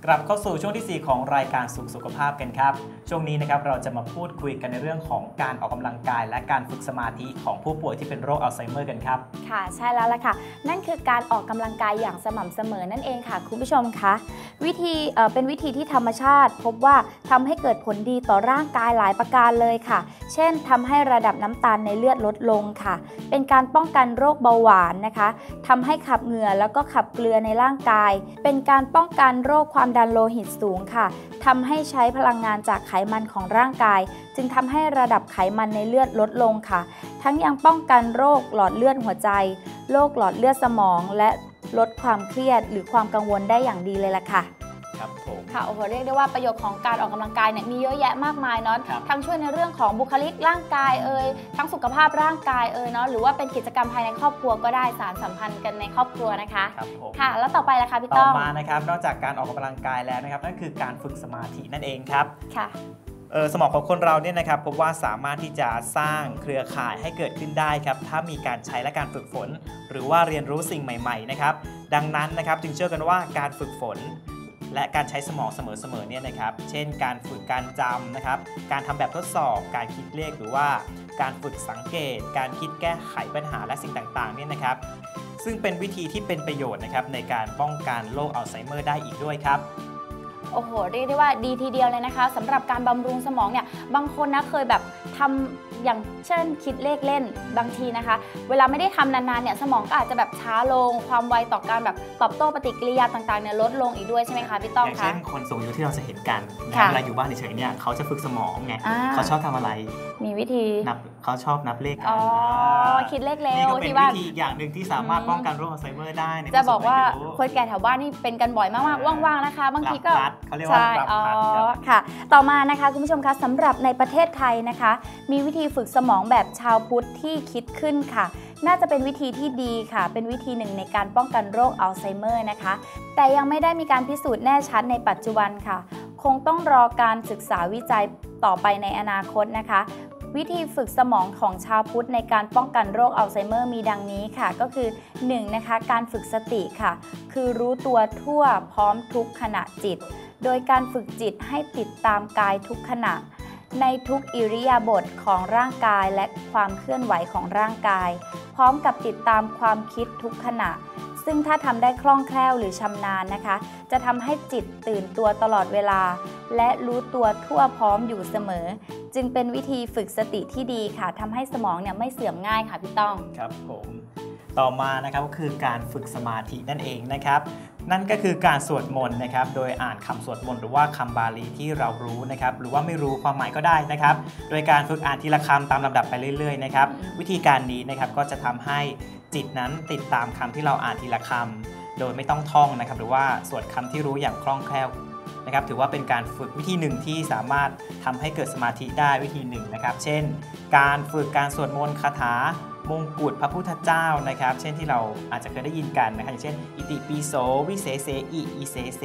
กลับเข้าสู่ช่วงที่ 4ของรายการสุขภาพกันครับช่วงนี้นะครับเราจะมาพูดคุยกันในเรื่องของการออกกำลังกายและการฝึกสมาธิของผู้ป่วยที่เป็นโรคอัลไซเมอร์กันครับค่ะใช่แล้วล่ะค่ะนั่นคือการออกกำลังกายอย่างสม่ำเสมอนั่นเองค่ะคุณผู้ชมคะเป็นวิธีที่ธรรมชาติพบว่าทำให้เกิดผลดีต่อร่างกายหลายประการเลยค่ะเช่นทำให้ระดับน้ำตาลในเลือดลดลงค่ะเป็นการป้องกันโรคเบาหวานนะคะทำให้ขับเหงื่อแล้วก็ขับเกลือในร่างกายเป็นการป้องกันโรคความดันโลหิตสูงค่ะทำให้ใช้พลังงานจากไขมันของร่างกายจึงทำให้ระดับไขมันในเลือดลดลงค่ะทั้งยังป้องกันโรคหลอดเลือดหัวใจโรคหลอดเลือดสมองและลดความเครียดหรือความกังวลได้อย่างดีเลยล่ะค่ะครับผมค่ะโอ้โหเรียกได้ว่าประโยชน์ของการออกกำลังกายเนี่ยมีเยอะแยะมากมายเนาะทั้งช่วยในเรื่องของบุคลิกร่างกายทั้งสุขภาพร่างกายเนาะหรือว่าเป็นกิจกรรมภายในครอบครัวก็ได้สานสัมพันธ์กันในครอบครัวนะคะครับผมค่ะแล้วต่อไปล่ะคะพี่ต้องต่อมานะครับนอกจากการออกกำลังกายแล้วนะครับนั่นคือการฝึกสมาธินั่นเองครับค่ะสมองของคนเราเนี่ยนะครับพบว่าสามารถที่จะสร้างเครือข่ายให้เกิดขึ้นได้ครับถ้ามีการใช้และการฝึกฝนหรือว่าเรียนรู้สิ่งใหม่ๆนะครับดังนั้นนะครับจึงเชื่อกันว่าการฝึกฝนและการใช้สมองเสมอๆเนี่ยนะครับเช่นการฝึกการจำนะครับการทำแบบทดสอบการคิดเลขหรือว่าการฝึกสังเกตการคิดแก้ไขปัญหาและสิ่งต่างๆเนี่ยนะครับซึ่งเป็นวิธีที่เป็นประโยชน์นะครับในการป้องกันโรคอัลไซเมอร์ได้อีกด้วยครับโอ้โหเรียกได้ว่าดีทีเดียวเลยนะคะสำหรับการบำรุงสมองเนี่ยบางคนนะเคยแบบทำอย่างเช่นคิดเลขเล่นบางทีนะคะเวลาไม่ได้ทำนานๆเนี่ยสมองก็อาจจะแบบช้าลงความไวต่อการแบบตอบโต้ปฏิกิริยาต่างๆเนี่ยลดลงอีกด้วยใช่ไหมคะพี่ต้องคะอย่างเช่นคนสูงอายุที่เราจะเห็นกันเวลาอยู่บ้านเฉยๆเนี่ยเขาจะฝึกสมองไงเขาชอบทำอะไรมีวิธีเขาชอบนับเลขกันคิดเลขเร็วที่ว่านี่ก็เป็นวิธีอย่างหนึ่งที่สามารถป้องกันโรคอัลไซเมอร์ได้จะบอกว่าคนแก่แถวบ้านนี่เป็นกันบ่อยมากๆว่างๆนะคะบางทีก็เขาเรียกว่ารับพัดค่ะต่อมานะคะคุณผู้ชมคะสำหรับในประเทศไทยนะคะมีวิธีฝึกสมองแบบชาวพุทธที่คิดขึ้นค่ะน่าจะเป็นวิธีที่ดีค่ะเป็นวิธีหนึ่งในการป้องกันโรคอัลไซเมอร์นะคะแต่ยังไม่ได้มีการพิสูจน์แน่ชัดในปัจจุบันค่ะคงต้องรอการศึกษาวิจัยต่อไปในอนาคตนะคะวิธีฝึกสมองของชาวพุทธในการป้องกันโรคอัลไซเมอร์มีดังนี้ค่ะก็คือ 1. นะคะการฝึกสติค่ะคือรู้ตัวทั่วพร้อมทุกขณะจิตโดยการฝึกจิตให้ติดตามกายทุกขณะในทุกอิริยาบถของร่างกายและความเคลื่อนไหวของร่างกายพร้อมกับติดตามความคิดทุกขณะซึ่งถ้าทำได้คล่องแคล่วหรือชำนาญนะคะจะทำให้จิตตื่นตัวตลอดเวลาและรู้ตัวทั่วพร้อมอยู่เสมอจึงเป็นวิธีฝึกสติที่ดีค่ะทำให้สมองเนี่ยไม่เสื่อมง่ายค่ะพี่ต้องครับผมต่อมานะครับก็คือการฝึกสมาธินั่นเองนะครับนั่นก็คือการสวดมนต์นะครับโดยอ่านคำสวดมนต์หรือว่าคำบาลีที่เรารู้นะครับหรือว่าไม่รู้ความหมายก็ได้นะครับโดยการฝึกอ่านทีละคำตามลำดับไปเรื่อยๆนะครับวิธีการนี้นะครับก็จะทำให้จิตนั้นติดตามคำที่เราอ่านทีละคำโดยไม่ต้องท่องนะครับหรือว่าสวดคำที่รู้อย่างคล่องแคล่วนะครับถือว่าเป็นการฝึกวิธีหนึ่งที่สามารถทำให้เกิดสมาธิได้วิธีหนึ่งนะครับเช่นการฝึกการสวดมนต์คาถามงกุฎพระพุทธเจ้านะครับเช่นที่เราอาจจะเคยได้ยินกันนะครับอย่างเช่นอิติปิโสวิเศษเสอิอิเสเส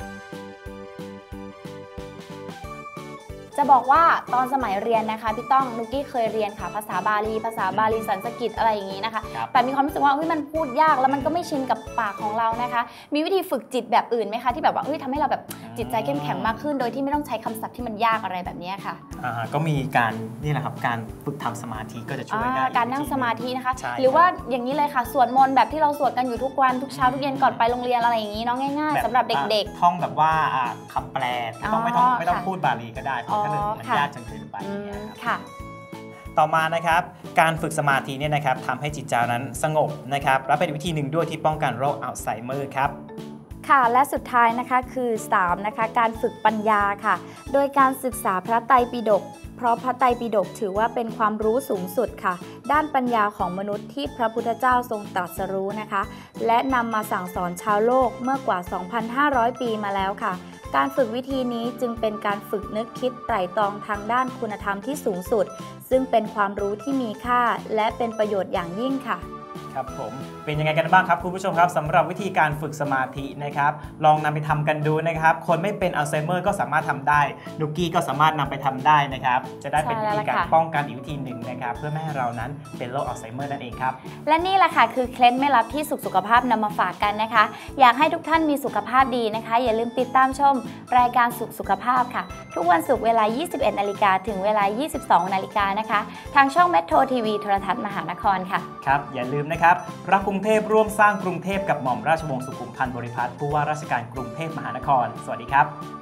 จะบอกว่าตอนสมัยเรียนนะคะพี่ต้องนุกกี้เคยเรียนค่ะภาษาบาลีสันสกฤตอะไรอย่างนี้นะคะแต่มีความรู้สึกว่ามันพูดยากแล้วมันก็ไม่ชินกับปากของเรานะคะมีวิธีฝึกจิตแบบอื่นไหมคะที่แบบว่าทำให้เราแบบจิตใจเข้มแข็งมากขึ้นโดยที่ไม่ต้องใช้คำศัพท์ที่มันยากอะไรแบบนี้ค่ะก็มีการนี่แหละครับการฝึกทำสมาธิก็จะช่วยได้การนั่งสมาธินะคะหรือว่าอย่างนี้เลยค่ะสวดมนต์แบบที่เราสวดกันอยู่ทุกวันทุกเช้าทุกเย็นก่อนไปโรงเรียนอะไรอย่างนี้เนาะง่ายๆสำหรับเด็กๆท่องแบบว่าคำแปลไม่ต้องพูดบาลีก็ได้ถ้าเกิดมันยากจนเกินไปค่ะต่อมานะครับการฝึกสมาธิเนี่ยนะครับทำให้จิตใจนั้นสงบนะครับและเป็นวิธีหนึ่งด้วยที่ป้องกันโรคอัลไซเมอร์ครับค่ะและสุดท้ายนะคะคือ3นะคะการฝึกปัญญาค่ะโดยการศึกษาพระไตรปิฎกเพราะพระไตรปิฎกถือว่าเป็นความรู้สูงสุดค่ะด้านปัญญาของมนุษย์ที่พระพุทธเจ้าทรงตรัสรู้นะคะและนำมาสั่งสอนชาวโลกเมื่อกว่า 2,500 ปีมาแล้วค่ะการฝึกวิธีนี้จึงเป็นการฝึกนึกคิดไตร่ตรองทางด้านคุณธรรมที่สูงสุดซึ่งเป็นความรู้ที่มีค่าและเป็นประโยชน์อย่างยิ่งค่ะครับผมเป็นยังไงกันบ้างครับคุณผู้ชมครับสำหรับวิธีการฝึกสมาธินะครับลองนำไปทำกันดูนะครับคนไม่เป็นอัลไซเมอร์ก็สามารถทำได้นุกกี้ก็สามารถนำไปทำได้นะครับจะได้เป็นวิธีการป้องกันอีกวิธีหนึ่งนะครับเพื่อไม่ให้เรานั้นเป็นโรคอัลไซเมอร์นั่นเองครับและนี่แหละค่ะคือเคล็ดไม่ลับที่สุขภาพนำมาฝากกันนะคะอยากให้ทุกท่านมีสุขภาพดีนะคะอย่าลืมติดตามชมรายการสุขภาพค่ะทุกวันศุกร์เวลา 21 นาฬิกาถึงเวลา 22 นาฬิกานะคะทางช่องเมโทรทีวีโทรทัศน์มหานครค่ะครับอย่าลืมนะครับรักกรุงเทพร่วมสร้างกรุงเทพกับหม่อมราชวงศ์สุขุมพันธ์บริพัตรผู้ว่าราชการกรุงเทพมหานครสวัสดีครับ